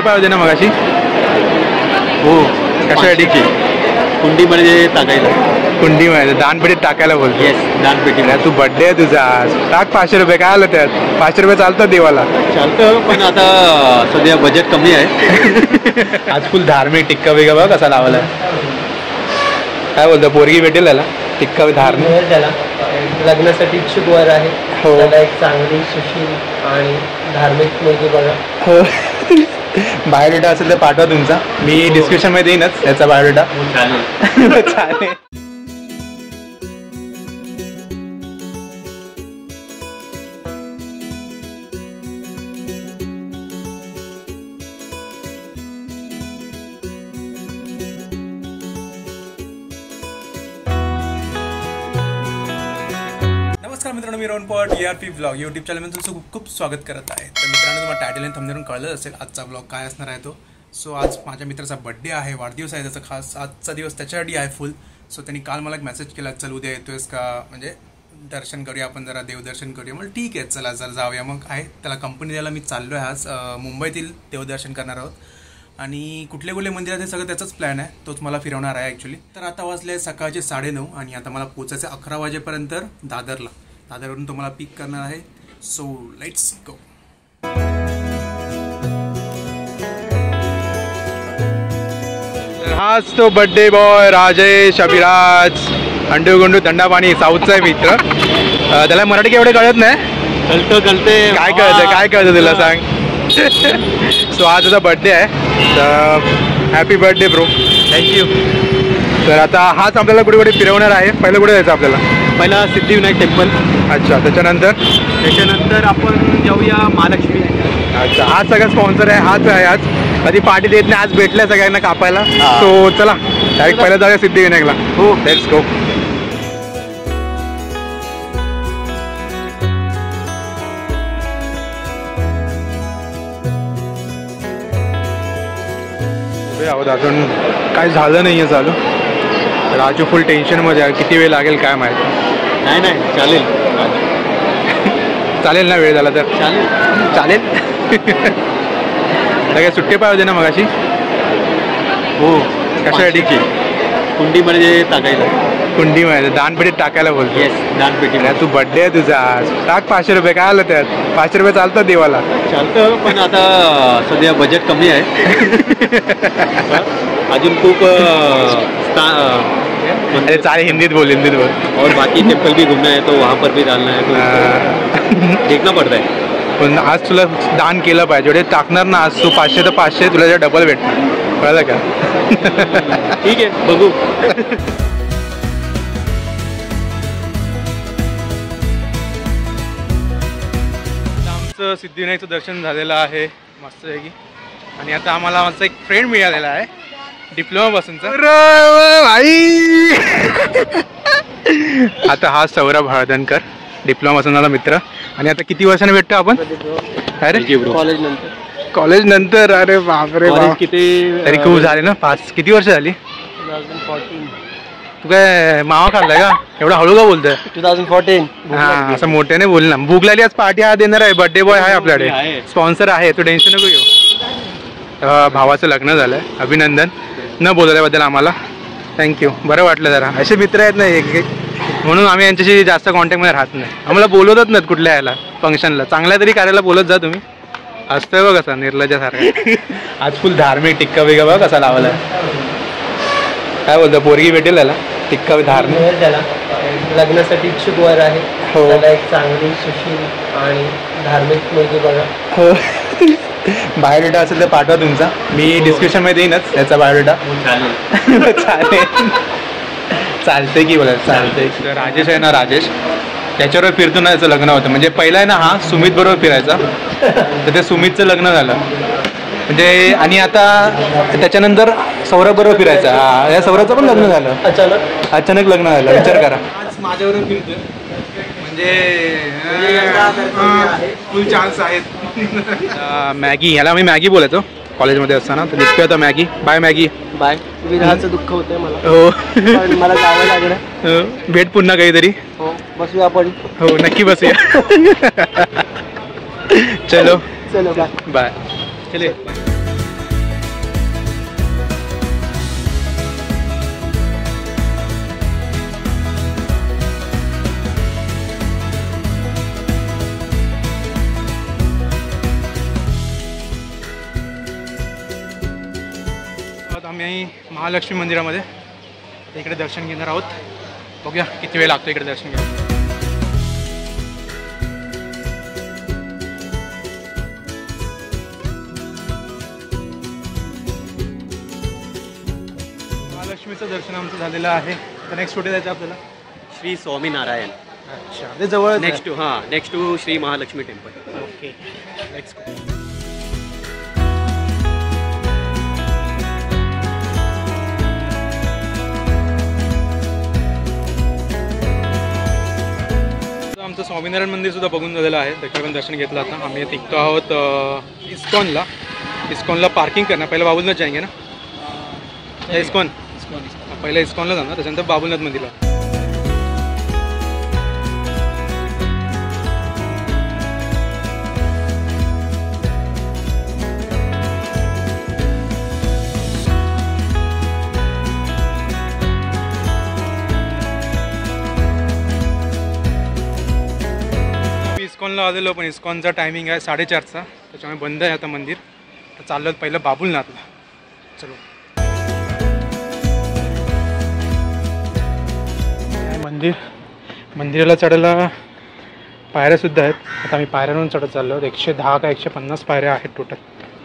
पाय होते ना मगाशी. हो कशासाठी? कुंडीमध्ये टाकायला. कुंडीमध्ये दानपेटीत टाकायला बोलतो. येस, दानपेटी. तू बर्थडे आहे तुझा आज, टाक 500 रुपये. काय आलं त्यात? 500 रुपये चालतं देवाला. चालतं, पण आता सध्या बजेट कमी आहे. आज फुल धार्मिक टिक्का बिक्का बघ कसा लावला. काय बोलतो, पोरगी भेटेल त्याला? टिक्का धार्मिक त्याला लग्नासाठी इच्छुक वर आहे. हो. त्याला एक चांगली सुशील आणि धार्मिक मुलगी बघा. हो. बायोडेटा असेल तर पाठवा तुमचा, मी डिस्क्रिप्शन मध्ये देईनच त्याचा बायोडेटा. चालेल. चालेल. नमस्कार मित्रांनो, मी रोहन पॉट ERP ब्लॉग यूट्यूब चॅनलमध्ये तुमचं खूप खूप स्वागत करत आहे. तर मित्रांनो, तुम्हाला टायटल आणि थंबनेलवरून कळलं असेल आजचा ब्लॉग काय असणार आहे तो. सो आज माझ्या मित्राचा बड्डे आहे, वाढदिवस आहे त्याचा. खास आजचा दिवस त्याच्यासाठी आहे फुल. सो त्यांनी काल मला एक मेसेज केला, चल उद्या येतोयस का, म्हणजे दर्शन करूया आपण, जरा देवदर्शन करूया. मला ठीक आहे, चला जर जाऊया. मग आहे त्याला कंपनी द्यायला मी चाललो आहे आज. मुंबईतील देवदर्शन करणार आहोत आणि कुठले कुठले मंदिरात हे सगळं त्याचाच प्लॅन आहे, तोच मला फिरवणार आहे ॲक्च्युली. तर आता वाजले सकाळचे 9:30 आणि आता मला पोचायचं 11 वाजेपर्यंत दादरवरून तो मला पिक करणार आहे. So let's go. हाच तो बर्थडे बॉय राजेश अभिराज अंडू थंडापाणी, साऊथचा आहे मित्र. त्याला मराठी केवढे कळत नाही. कळते. काय कळतं तुला सांग. सो आज त्याचा बर्थडे आहे, तर हॅपी बर्थडे ब्रो. थँक्यू. तर आता हाच आपल्याला कुठे कुठे फिरवणार आहे. पहिलं कुठे जायचं आपल्याला? पहिला सिद्धिविनायक टेम्पल. अच्छा, त्याच्यानंतर आपण जाऊया महालक्ष्मी. अच्छा, आज सगळं स्पॉन्सर आहे, हाच आहे. आज कधी पार्टी देत नाही, आज भेटल्या सगळ्यांना कापायला. सो चला डायरेक्ट पहिला जाऊया सिद्धिविनायकला. हो, लेट्स गो. आहोत अजून काय झालं नाही आहे चालू. राजू फुल टेन्शनमध्ये आहे, किती वेळ लागेल काय माहिती. नाही चालेल. चालेल ना, वेळ झाला तर चालेल. काय सुट्टे पाय होते ना मगाशी. हो. कशासाठी? कुंडीमध्ये टाकायला. कुंडीमध्ये दानपेटीत टाकायला बोलतो. येस, दानपेटी. तू बर्थडे आहे तुझा आज, टाक 500 रुपये. काय आलं त्यात? 500 रुपये चालतं देवाला. चालतं, पण आता सध्या बजेट कमी आहे. अजून खूप अरे चालेल, हिंदीत बोल. और बाकी टेम्पल भी घूमना है, तो वहाँ पर भी डालना है, तो देखना पड़ता है. पण आज तुला दान केलं पाहिजे. जेवढे टाकणार ना आज तू 500 तर 500 तुला जे डबल भेटणार, कळलं का? ठीक आहे, बघू. आमचं सिद्धिविनायकचं दर्शन झालेलं आहे मस्तपैकी. आणि आता आम्हाला माझा एक फ्रेंड मिळालेला आहे डिप्लोमा पासूनचा. आता हा सौरभ हळदणकर, डिप्लोमा पासूनचा मित्र. आणि आता किती वर्षाने भेटतो आपण? अरे कॉलेज नंतर. अरे बापरे बाप, तरी खूप झाले ना. किती वर्ष झाली? 2014. तू काय मावा खाल्लाय का? एवढा हळू का बोलतोय? 2014. हा, असं मोठ्याने बोल ना. भूक लागली, आज पार्टी हा देणार आहे. बर्थडे बॉय आहे आपल्याकडे, स्पॉन्सर आहे, तू टेन्शन नको घेऊ. भावाचं लग्न झालंय, अभिनंदन. न बोलल्याबद्दल आम्हाला थँक्यू. बरं वाटलं जरा. असे मित्र आहेत ना एक म्हणून आम्ही यांच्याशी जास्त कॉन्टॅक्टमध्ये राहत नाही. आम्हाला बोलवतच नाहीत कुठल्या याला फंक्शनला. चांगल्या तरी कार्याला बोलत जा तुम्ही. असतोय बघ कसा निर्लज्जासारखा. आज फुल धार्मिक टिक्का बिक्का बघ कसा लावलाय. काय बोलतो, पोरगी भेटेल त्याला? टिक्का धार्मिक. त्याला लग्नासाठी इच्छुक वर आहे. हो. त्याला एक चांगली सुशील आणि धार्मिक मुलगी बघा. हो. बायोडेटा असेल तर पाठवा तुमचा, मी डिस्क्रिप्शन मध्ये देईनच त्याचा बायोडेटा. चालेल. चालतंय की बोला. चालतंय. राजेश आहे ना, राजेश त्याच्यावर फिरतो ना, त्याचं लग्न होतं. म्हणजे पहिला आहे ना हा सुमित बरोबर फिरायचा, तर ते सुमितचं लग्न झालं म्हणजे. आणि आता त्याच्यानंतर सौरभ बरोबर फिरायचा. या सौरभचं पण लग्न झालं अचानक लग्न झालं. विचार करा. आज माझ्याबरोबर फिरतोय म्हणजे फुल चान्स आहेत. मॅगी, ह्याला मी मॅगी बोलायचो कॉलेजमध्ये असताना. तर निघतोय आता मॅगी. Bye Maggi. बाय. विरहाचं दुःख होतंय मला. हो, पण मला जावं लागलं. भेट पुन्हा काहीतरी. हो, बसूया आपण. हो, नक्की बसूया. चलो बाय. बाय. चले. महालक्ष्मी मंदिरामध्ये. इकडे दर्शन घेणार आहोत. बघूया किती वेळ लागतो इकडे दर्शन घ्यायला. महालक्ष्मीचं दर्शन आमचं झालेलं आहे. तर नेक्स्ट कुठे जायचं आपल्याला? श्री स्वामीनारायण. अच्छा, ते जवळ next to Shri Mahalakshmi temple. Okay, let's go. आमचं स्वामीनारायण मंदिर सुद्धा बघून झालेलं आहे. त्याच्यावर पण दर्शन घेतलं. आता आम्ही निघतो आहोत इस्कॉनला पार्किंग करणार. पहिलं बाबुलनाथ जाएंगे ना. इस्कॉन पहिलं इस्कॉनला जाणार, त्याच्यानंतर बाबुलनाथ मंदिरला. इस्कॉनला आलेलो, पण इस्कॉनचा टायमिंग आहे 4:30चा. त्याच्यामुळे बंद आहे आता मंदिर. तर चाललो पहिलं बाबुलनाथला. चलो. मंदिराला चढायला पायऱ्यासुद्धा आहेत. आता आम्ही पायऱ्यावरून चढत चाललो आहोत. 110 का 150 पायऱ्या आहेत टोटल.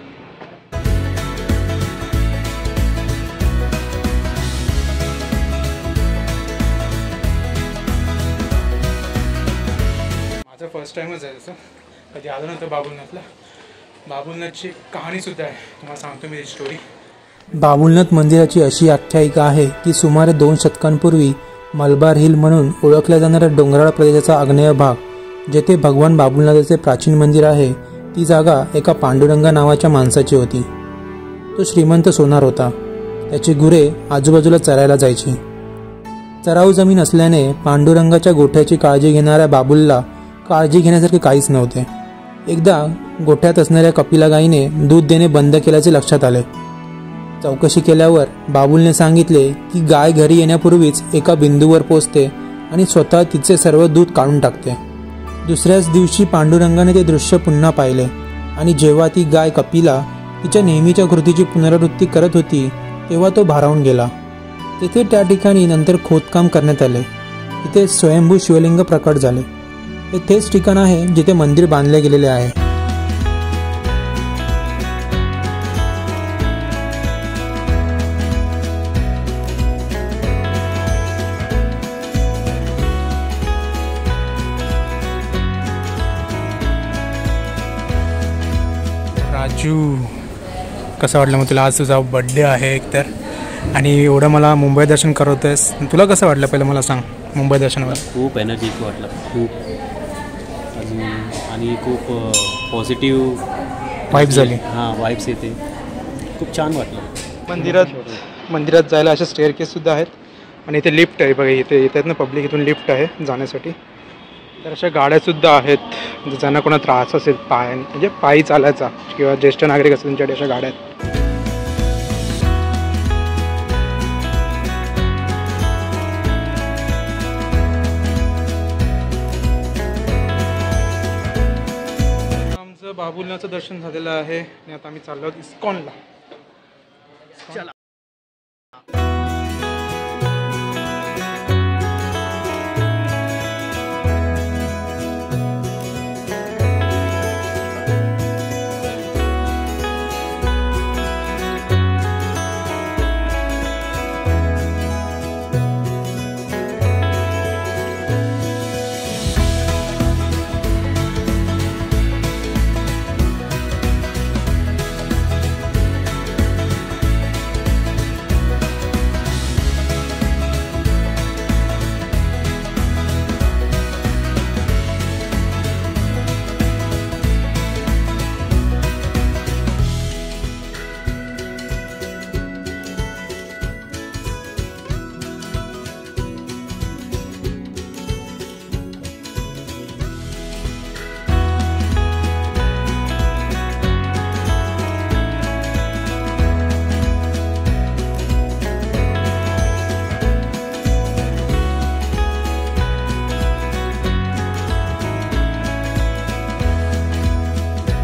माझं फर्स्ट टाईमच आहे तसं. कधी आलं नव्हतं बाबुलनाथला. बाबुलनाथची कहाणीसुद्धा आहे, तुम्हाला सांगतो मी त्याची स्टोरी. बाबुलनाथ मंदिराची अशी आख्यायिका आहे की सुमारे 2 शतकांपूर्वी मलबार हिल म्हणून ओळखल्या जाणाऱ्या डोंगराळ प्रदेशाचा आग्नेय भाग, जेथे भगवान बाबुलनाथाचे प्राचीन मंदिर आहे, ती जागा एका पांडुरंगा नावाच्या माणसाची होती. तो श्रीमंत सोनार होता. त्याची गुरे आजूबाजूला चरायला जायची. चराऊ जमीन असल्याने पांडुरंगाच्या गोठ्याची काळजी घेणाऱ्या बाबुलला काळजी घेण्यासारखे काहीच नव्हते. एकदा गोठ्यात असणाऱ्या कपिला गाईने दूध देणे बंद केल्याचे लक्षात आले. चौकशी केल्यावर बाबुलने सांगितले की गाय घरी येण्यापूर्वीच एका बिंदूवर पोचते आणि स्वतः तिचे सर्व दूध काढून टाकते. दुसऱ्याच दिवशी पांडुरंगाने ते दृश्य पुन्हा पाहिले आणि जेव्हा ती गाय कपिला तिच्या नेहमीच्या कृतीची पुनरावृत्ती करत होती तेव्हा तो भारावून गेला. तेथे त्या ठिकाणी नंतर खोदकाम करण्यात आले. तिथे स्वयंभू शिवलिंग प्रकट झाले. हे तेच ठिकाण आहे जिथे मंदिर बांधले गेलेले आहे. राजू, कसं वाटलं मग तुला? आज तुझा बड्डे आहे एकतर, आणि एवढं मला मुंबई दर्शन करवतोयस. तुला कसं वाटलं पहिलं मला सांग मुंबई दर्शनावर? खूप एनर्जी वाटलं, खूप आणि खूप पॉझिटिव्ह वाईब झाली. हां, वाईब्स येते. खूप छान वाटलं. मंदिरात जायला अशा स्टेअरकेससुद्धा आहेत आणि इथे लिफ्ट आहे. बघा इथे येतात ना पब्लिक, इथून लिफ्ट आहे जाण्यासाठी. तर अशा गाड्यासुद्धा आहेत, ज्यांना कोणा त्रास असेल म्हणजे पायी चालायचा किंवा ज्येष्ठ नागरिक असेल त्यांच्याकडे अशा गाड्या आहेत. आमचं बाबुलनाथचं दर्शन झालेलं आहे आणि आता आम्ही चाललो आहोत इस्कॉनला.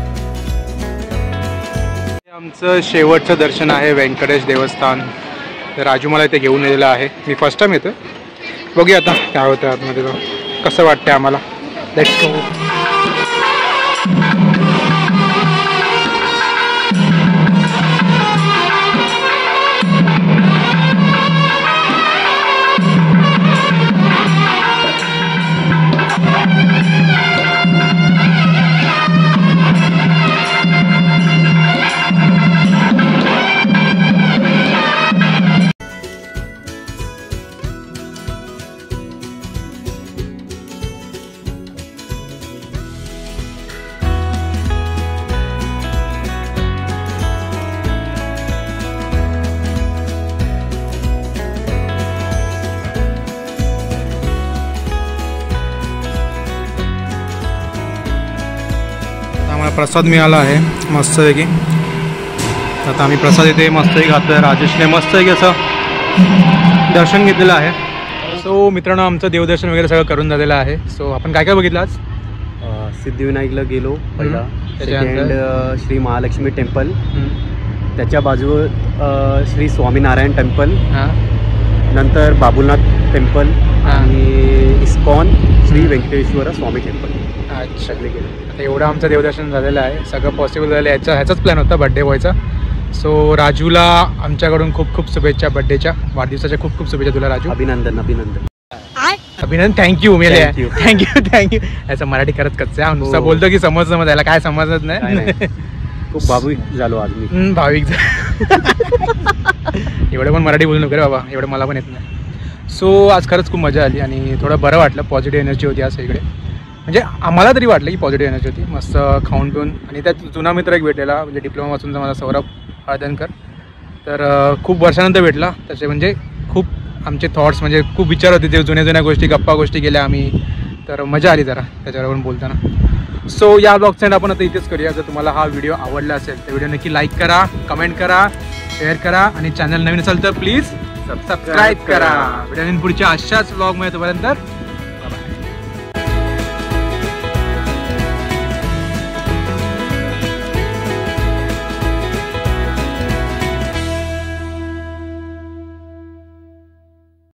आमचं शेवटचं दर्शन आहे व्यंकटेश देवस्थान. राजू मला इथे घेऊन येलेला आहे. मी फर्स्ट टाइम येतो. बघूया आता काय होतं आतमध्ये, कसं वाटतं आम्हाला. Let's go. प्रसाद मिळाला आहे मस्तपैकी. आता आम्ही प्रसाद इथे मस्तपैकी खातोय. राजेशने मस्तपैकी असं दर्शन घेतलेलं आहे. सो मित्रांनो, आमचं देवदर्शन वगैरे सगळं करून झालेलं आहे. सो आपण काय काय बघितलं आज? सिद्धिविनायकला गेलो पहिला. त्याच्यानंतर सेकंड श्री महालक्ष्मी टेम्पल. त्याच्या बाजूवर श्री स्वामीनारायण टेम्पल. नंतर बाबुलनाथ टेम्पल आणि इस्कॉन श्री व्यंकटेश्वर स्वामी टेम्पल. अच्छा, आता एवढं आमचं देवदर्शन झालेलं आहे. सगळं पॉसिबल झालं. ह्याचाच प्लॅन होता बड्डे बॉयचा. सो राजूला आमच्याकडून खूप खूप शुभेच्छा. बड्डेच्या वाढदिवसाच्या खूप खूप शुभेच्छा तुला राजू. अभिनंदन अभिनंदन अभिनंदन. थँक्यू मेले. थँक्यू. याचं मराठी करत कच्चा नुसतं बोलतो की समज याला काय समजत नाही. खूप भाविक झालो आज मी. भाविक एवढं पण मराठी बोलू नको रे बाबा, एवढं मला पण येत नाही. सो आज खरंच खूप मजा आली आणि थोडं बरं वाटलं. पॉझिटिव्ह एनर्जी होती आज इकडे. म्हणजे आम्हाला तरी वाटलं की पॉझिटिव्ह एनर्जी होती. मस्त खाऊन पिऊन. आणि त्यात जुना मित्र एक भेटलेला, म्हणजे डिप्लोमापासूनचा मला सौरभ हळदणकर. तर खूप वर्षानंतर भेटला. त्याचे म्हणजे खूप आमचे थॉट्स, म्हणजे खूप विचार होते ते जुन्या गोष्टी, गप्पा गोष्टी केल्या आम्ही. तर मजा आली जरा त्याच्यावर बोलताना. सो या ब्लॉगचा एंड आपण आता इथेच करूया. जर तुम्हाला हा व्हिडिओ आवडला असेल तर व्हिडिओ नक्की लाईक करा, कमेंट करा, शेअर करा आणि चॅनल नवीन असेल तर प्लीज सबस्क्राईब करा. व्हिडिओ पुढच्या अशाच ब्लॉगमध्ये तोपर्यंत